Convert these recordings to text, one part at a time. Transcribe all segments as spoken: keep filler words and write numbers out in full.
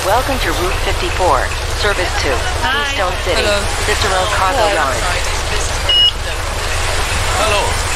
Welcome to Route fifty-four, service to Hi. Keystone City, Hello. Cicero Cargo Hello. Yard. Hello.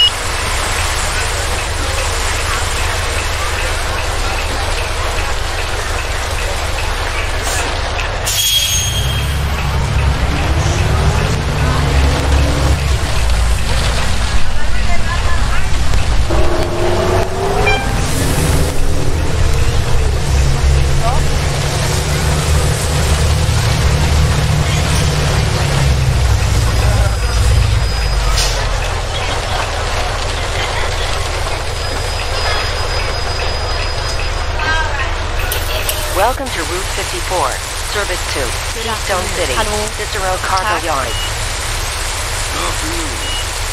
Welcome to Route fifty-four, service to Keystone City, Hello. Cicero Cargo Tag. Yard. Good afternoon.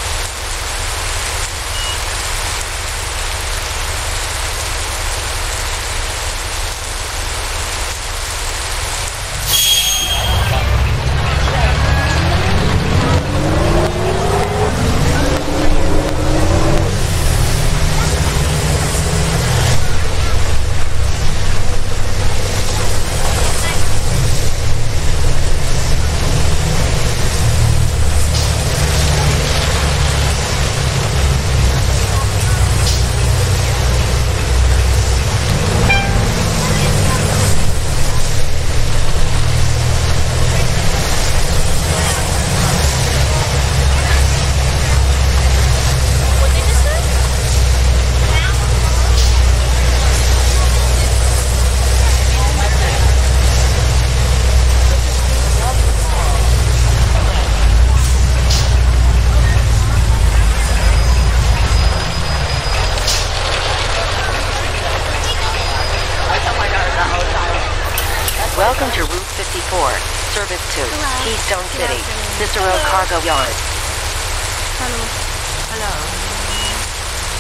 Welcome to Route fifty-four, service to Hello. Keystone Good City, afternoon. Cicero Hello. Cargo Yard. Hello. Hello.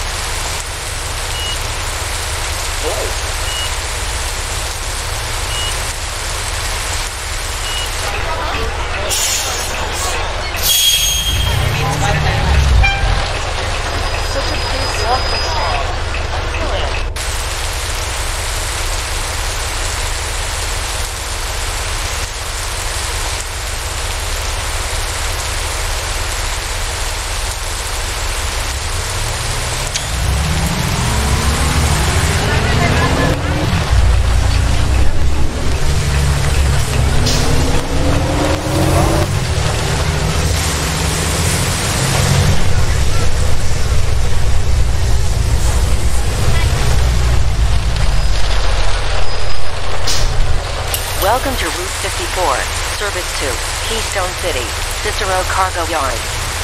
Such a big waterfall. Welcome to Route fifty-four, service to Keystone City, Cicero Cargo Yard.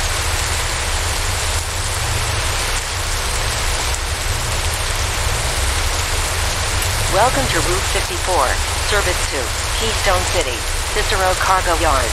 Welcome to Route fifty-four, service to Keystone City, Cicero Cargo Yard.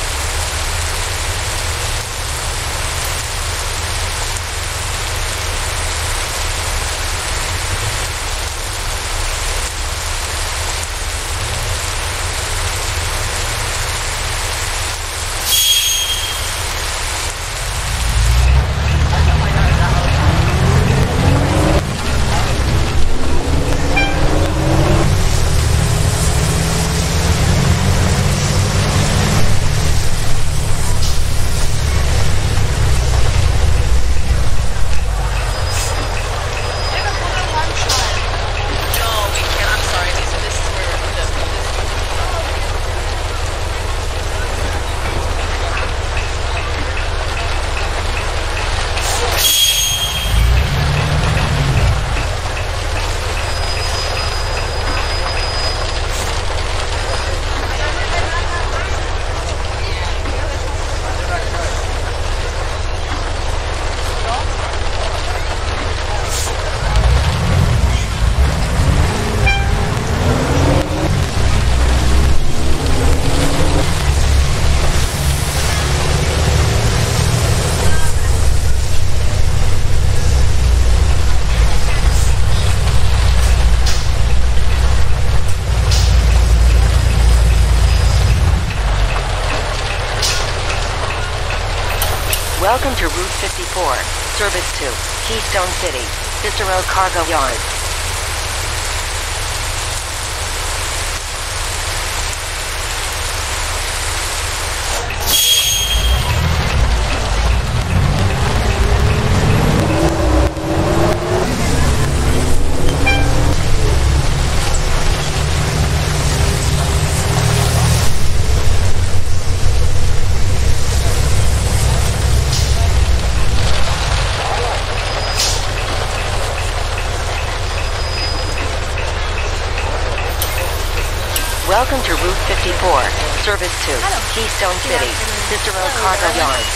Welcome to Route fifty-four, service to Keystone City, Cicero Cargo Yard. Welcome to Route fifty-four, Service to Hello. Keystone Good City, afternoon. Cicero Hello, Cargo darling. Yard.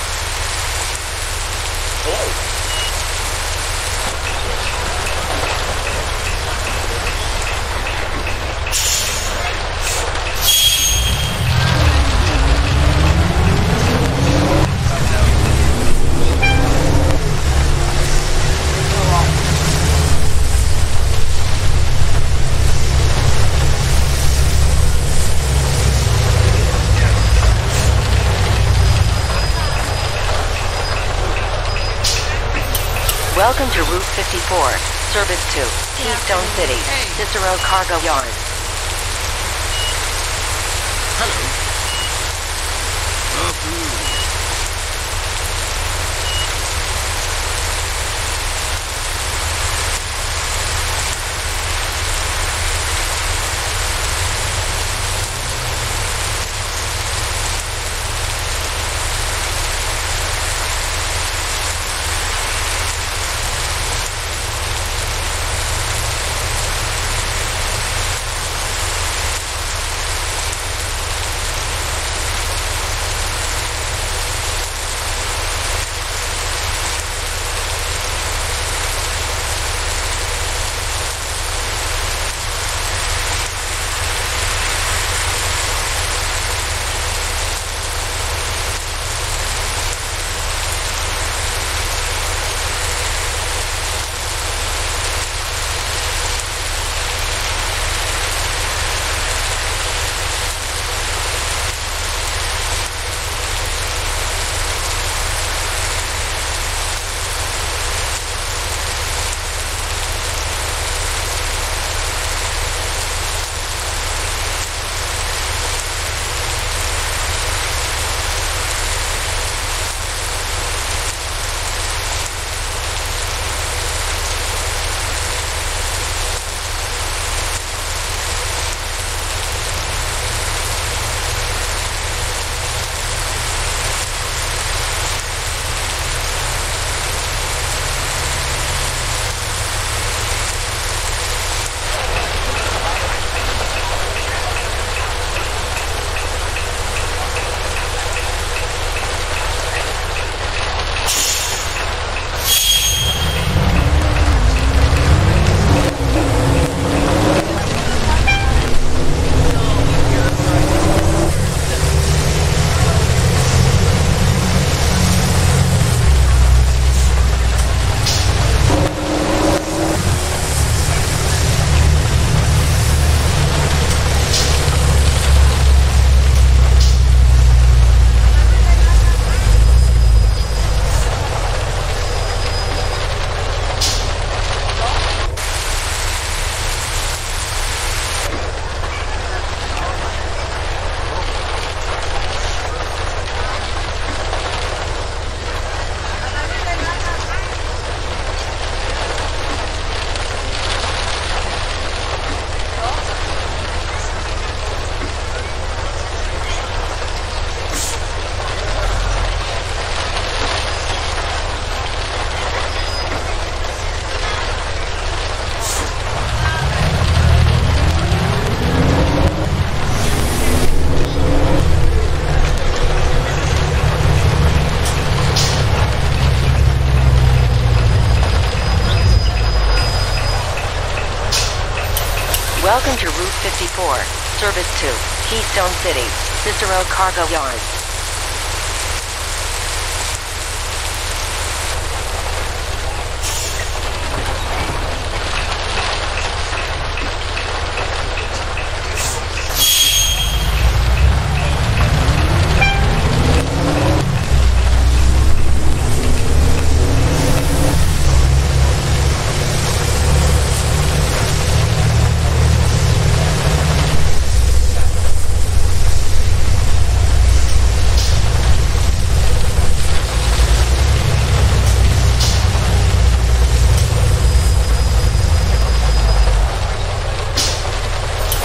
Welcome to Route fifty-four, Service to Keystone City, Hey. Cicero Cargo Yard. Hello. Afternoon. Welcome to Route fifty-four, Service to Keystone City, Cicero Cargo Yard.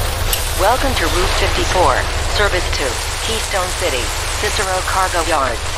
Welcome to Route fifty-four, Service to Keystone City, Cicero Cargo Yard.